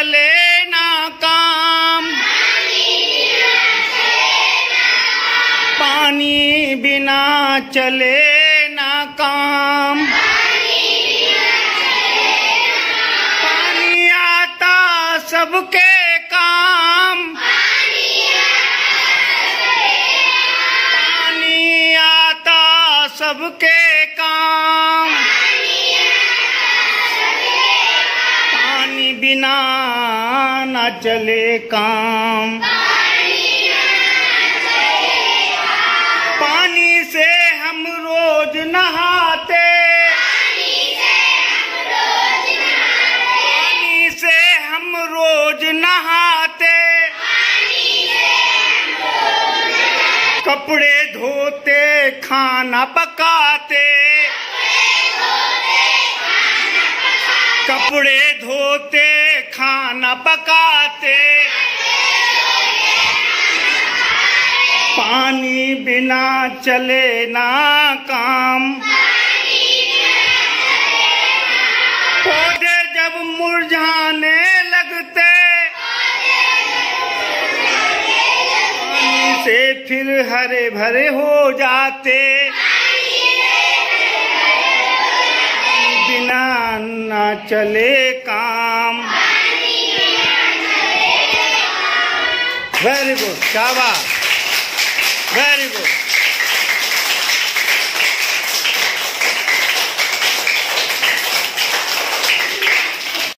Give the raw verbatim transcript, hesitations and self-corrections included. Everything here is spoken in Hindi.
चले ना काम, पानी बिना चले ना काम। पानी आता सबके काम, पानी आता सबके काम। पानी बिना न चले काम। पानी से हम रोज नहाते, पानी से हम रोज नहाते। कपड़े धोते खाना पकाते, कपड़े धोते खाना पकाते। पानी बिना चले ना काम। पौधे जब मुरझाने लगते, पानी से फिर हरे भरे हो जाते। बिना ना चले काम। वेरी गुड, शाबाश, वेरी गुड।